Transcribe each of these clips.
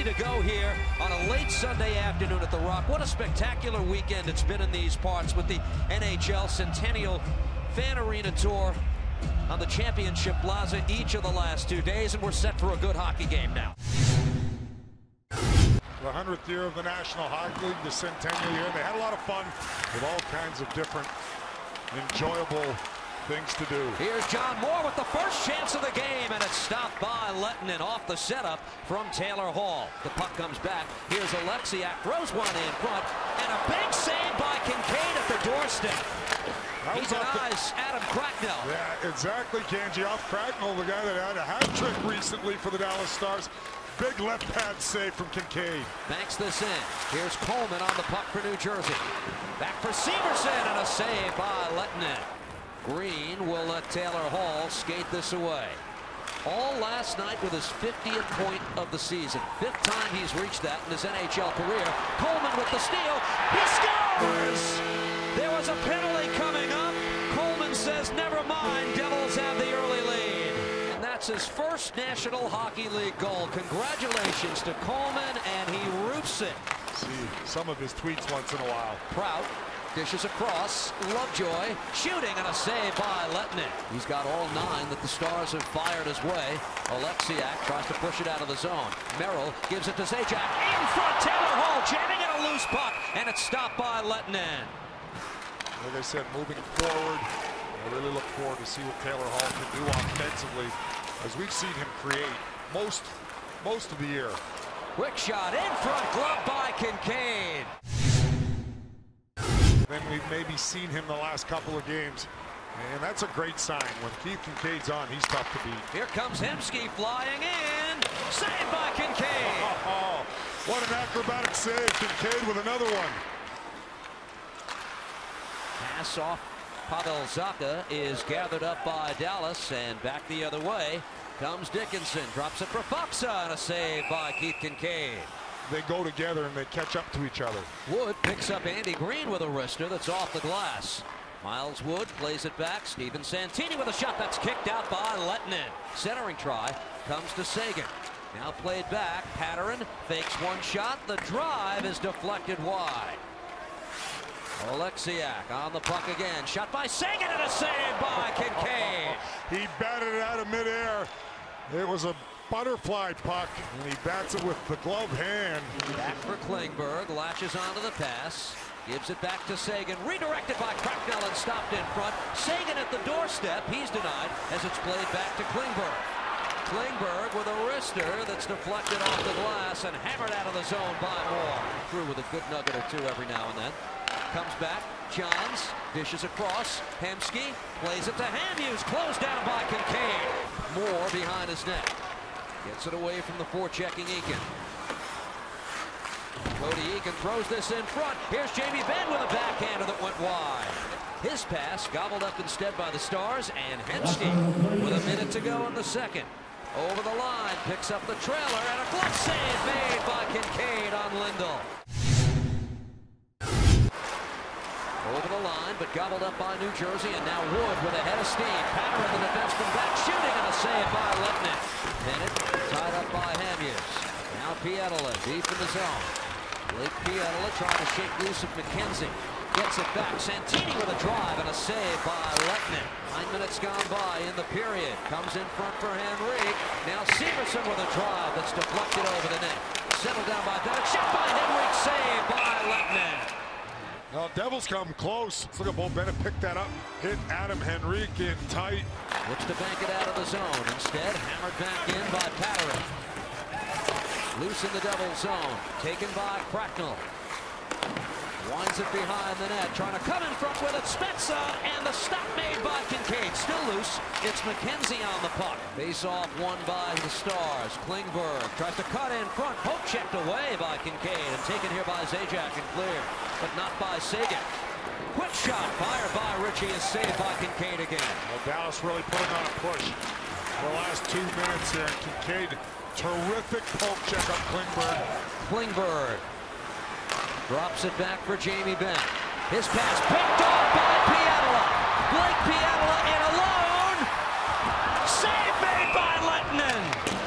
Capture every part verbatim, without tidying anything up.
ready to go here on a late Sunday afternoon at the Rock. What a spectacular weekend it's been in these parts with the N H L Centennial Fan Arena Tour on the Championship Plaza each of the last two days, and we're set for a good hockey game now. The hundredth year of the National Hockey League, the Centennial year. They had a lot of fun with all kinds of different enjoyable things to do. Here's John Moore with the first chance of the game, and it's stopped by Lettinen off the setup from Taylor Hall. The puck comes back. Here's Oleksiak, throws one in front, and a big save by Kincaid at the doorstep. He denies Adam Cracknell. Yeah, exactly, Kanji. Off Cracknell, the guy that had a hat trick recently for the Dallas Stars. Big left pad save from Kincaid. Banks this in. Here's Coleman on the puck for New Jersey. Back for Severson, and a save by Lettinen. Green will let Taylor Hall skate this away. All last night with his fiftieth point of the season. Fifth time he's reached that in his N H L career. Coleman with the steal. He scores! There was a penalty coming up. Coleman says, never mind, Devils have the early lead. And that's his first National Hockey League goal. Congratulations to Coleman, and he roofs it. See some of his tweets once in a while. Prout dishes across. Lovejoy shooting, and a save by Lettinen. He's got all nine that the Stars have fired his way. Oleksiak tries to push it out of the zone. Merrill gives it to Zajac. In front, Taylor Hall jamming in a loose puck, and it's stopped by Lettinen. Like I said, moving forward, I really look forward to see what Taylor Hall can do offensively, as we've seen him create most, most of the year. Quick shot in front, glove by Kincaid. Then we've maybe seen him the last couple of games, and that's a great sign. When Keith Kincaid's on, he's tough to beat. Here comes Hemsky flying in. Saved by Kincaid. Oh, oh, what an acrobatic save. Kincaid with another one. Pass off. Pavel Zacha is gathered up by Dallas, and back the other way comes Dickinson. Drops it for Faksa, and a save by Keith Kincaid. They go together and they catch up to each other. Wood picks up Andy Green with a wrister that's off the glass. Miles Wood plays it back. Steven Santini with a shot that's kicked out by Lettinen. Centering try comes to Seguin. Now played back. Patterin fakes one shot. The drive is deflected wide. Oleksiak on the puck again. Shot by Seguin, and a save by Kincaid. He batted it out of midair. It was a butterfly puck, and he bats it with the glove hand. Back for Klingberg, latches onto the pass, gives it back to Seguin, redirected by Cracknell and stopped in front. Seguin at the doorstep, he's denied as it's played back to Klingberg. Klingberg with a wrister that's deflected off the glass and hammered out of the zone by Moore. Through with a good nugget or two every now and then. Comes back, Johns, dishes across, Hemsky plays it to Hamhuis, closed down by Kincaid. Moore behind his net. Gets it away from the forechecking Eakin. Cody Eakin throws this in front. Here's Jamie Benn with a backhander that went wide. His pass gobbled up instead by the Stars, and Hemsky with a minute to go in the second. Over the line, picks up the trailer, and a glove save made by Kincaid on Lindell. Over the line, but gobbled up by New Jersey, and now Wood with a head of steam. Patterin, the defenseman, back shooting, and a save by Lettinen. Bennett tied up by Hamhuis. Now Pietila deep in the zone. Blake Pietila trying to shake loose of McKenzie. Gets it back. Santini with a drive and a save by Lettinen. Nine minutes gone by in the period. Comes in front for Henrique. Now Severson with a drive that's deflected over the net. Settled down by Bennett. Shot by Henrique. Save by Lettinen. Well, Devils come close. Let's look at Bo Bennett pick that up. Hit Adam Henrique in tight. Looks to bank it out of the zone. Instead, hammered back in by Patterin. Loose in the Devils zone. Taken by Cracknell. Winds it behind the net. Trying to come in front with it. Spezza, and the stop made by Kincaid. Still loose. It's McKenzie on the puck. Face off won by the Stars. Klingberg tries to cut in front. Poke checked away by Kincaid and taken here by Zajac and cleared, but not by Seguin. Quick shot fired by Ritchie is saved by Kincaid again. Well, Dallas really putting on a push for the last two minutes here. And Kincaid, terrific poke check up Klingberg. Klingberg drops it back for Jamie Benn. His pass picked off by Pietila. Blake Pietila in alone. Save made by Lettinen. He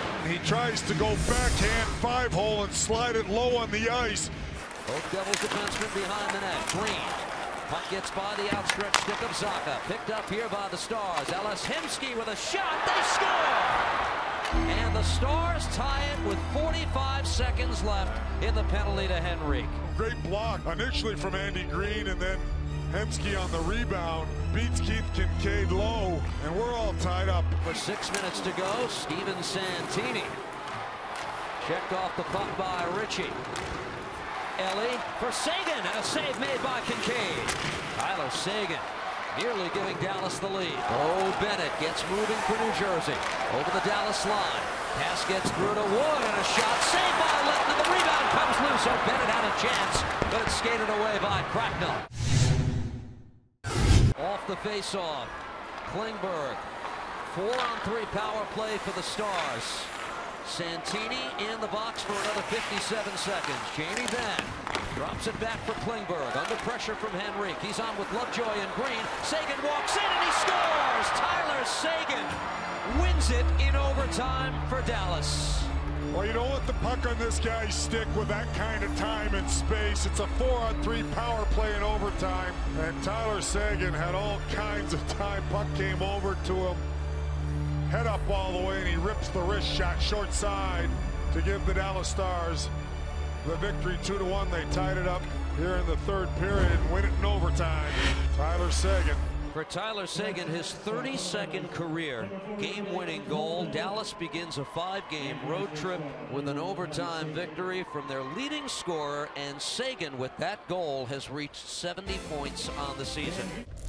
tries to go backhand five hole and slide it low on the ice. Both Devils defensemen behind the net. Green. Puck gets by the outstretched stick of Zacha. Picked up here by the Stars. Ellis Hemsky with a shot. They score! And the Stars tie it with forty-five seconds left in the penalty to Henrique. Great block initially from Andy Green, and then Hemsky on the rebound beats Keith Kincaid low, and we're all tied up. For six minutes to go, Steven Santini checked off the puck by Ritchie. Ellie for Seguin, and a save made by Kincaid. Tyler Seguin nearly giving Dallas the lead. Oh, Bennett gets moving for New Jersey. Over the Dallas line. Pass gets through to Wood, and a shot saved by Letton, and the rebound comes loose. So Bennett had a chance, but it's skated away by Cracknell. Off the face-off, Klingberg. Four on three power play for the Stars. Santini in the box for another fifty-seven seconds. Jamie Benn drops it back for Klingberg. Under pressure from Henrique. He's on with Lovejoy and Green. Seguin walks in and he scores! Tyler Seguin wins it in overtime for Dallas. Well, you don't let the puck on this guy's stick with that kind of time and space. It's a four on three power play in overtime, and Tyler Seguin had all kinds of time. Puck came over to him, head up all the way, and he rips the wrist shot short side to give the Dallas Stars the victory. Two to one. They tied it up here in the third period and win it in overtime. Tyler Seguin. For Tyler Seguin, his thirty-second career game-winning goal. Dallas begins a five-game road trip with an overtime victory from their leading scorer, and Seguin, with that goal, has reached seventy points on the season.